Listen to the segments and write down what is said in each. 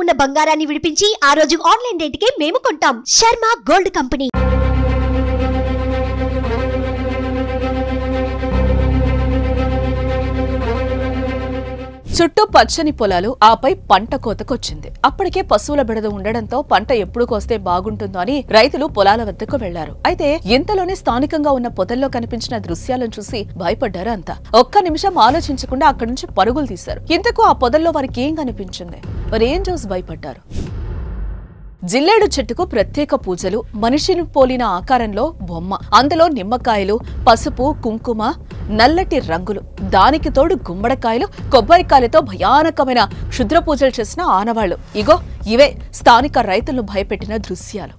ఉన్న బంగారాన్ని విడిపించి ఆ రోజు ఆన్లైన్ రేటుకే మేము కొంటాం. Sharma gold company. చుట్టూ పచ్చని పొలాలు, ఆపై పంట కోతకొచ్చింది. అప్పటికే పశువుల బెడద ఉండడంతో పంట ఎప్పుడు కోస్తే బాగుంటుందో అని రైతులు పొలాల వద్దకు వెళ్లారు. అయితే ఇంతలోనే స్థానికంగా ఉన్న పొదల్లో కనిపించిన దృశ్యాలను చూసి భయపడ్డారు అంతా. ఒక్క నిమిషం ఆలోచించకుండా అక్కడి నుంచి పరుగులు తీశారు. ఇంతకు ఆ పొదల్లో వారికి ఏం కనిపించింది? వారేం చూసి భయపడ్డారు? జిల్లేడు చెట్టుకు ప్రత్యేక పూజలు, మనిషిని పోలిన ఆకారంలో బొమ్మ, అందులో నిమ్మకాయలు, పసుపు, కుంకుమ, నల్లటి రంగులు, దానికి తోడు గుమ్మడికాయలు, కొబ్బరికాయలతో భయానకమైన క్షుద్ర పూజలు చేసిన ఆనవాళ్లు. ఇగో ఇవే స్థానిక రైతులను భయపెట్టిన దృశ్యాలు.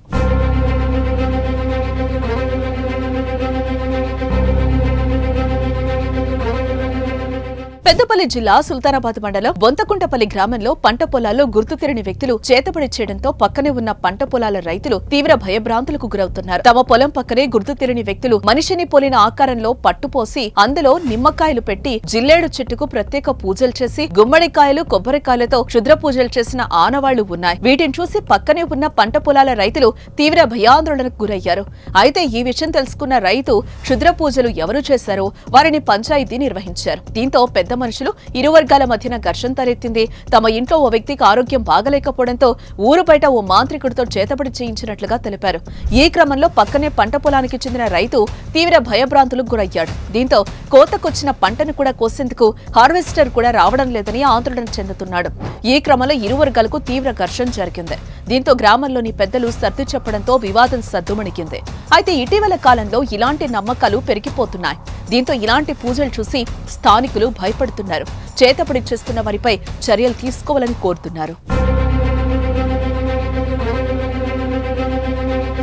పెద్దపల్లి జిల్లా సుల్తానాబాద్ మండలం బొంతకుంటపల్లి గ్రామంలో పంట పొలాల్లో గుర్తు తెలియని వ్యక్తులు చేతబడి చేయడంతో పక్కనే ఉన్న పంట పొలాల రైతులు తీవ్ర భయభ్రాంతులకు గురవుతున్నారు. తమ పొలం పక్కనే గుర్తు తెలియని వ్యక్తులు మనిషిని పోలిన ఆకారంలో పట్టుపోసి అందులో నిమ్మకాయలు పెట్టి జిల్లేడు చెట్టుకు ప్రత్యేక పూజలు చేసి గుమ్మడికాయలు, కొబ్బరికాయలతో క్షుద్ర పూజలు చేసిన ఆనవాళ్లు ఉన్నాయి. వీటిని చూసి పక్కనే ఉన్న పంట పొలాల రైతులు తీవ్ర భయాందోళనకు గురయ్యారు. అయితే ఈ విషయం తెలుసుకున్న రైతు క్షుద్ర పూజలు ఎవరు చేశారో వారిని పంచాయతీ నిర్వహించారు. దీంతో పెద్ద మనుషులు ఇరు వర్గాల మధ్యన ఘర్షణ తలెత్తింది. తమ ఇంట్లో ఓ వ్యక్తికి ఆరోగ్యం బాగలేకపోవడంతో ఊరు బయట ఓ మాంత్రికుడితో చేతబడి చేయించినట్లుగా తెలిపారు. ఈ క్రమంలో పక్కనే పంట పొలానికి చెందిన రైతు తీవ్ర భయభ్రాంతులకు గురయ్యాడు. దీంతో కోతకొచ్చిన పంటను కూడా కోసేందుకు హార్వెస్టర్ కూడా రావడం లేదని ఆందోళన చెందుతున్నాడు. ఈ క్రమంలో ఇరు వర్గాలకు తీవ్ర ఘర్షణ జరిగింది. దీంతో గ్రామంలోని పెద్దలు సర్ది చెప్పడంతో వివాదం సద్దుమణిగింది. అయితే ఇటీవల కాలంలో ఇలాంటి నమ్మకాలు పెరిగిపోతున్నాయి. దీంతో ఇలాంటి పూజలు చూసి స్థానికులు భయపడుతున్నారు. చేతబడి చేస్తున్న వారిపై చర్యలు తీసుకోవాలని కోరుతున్నారు.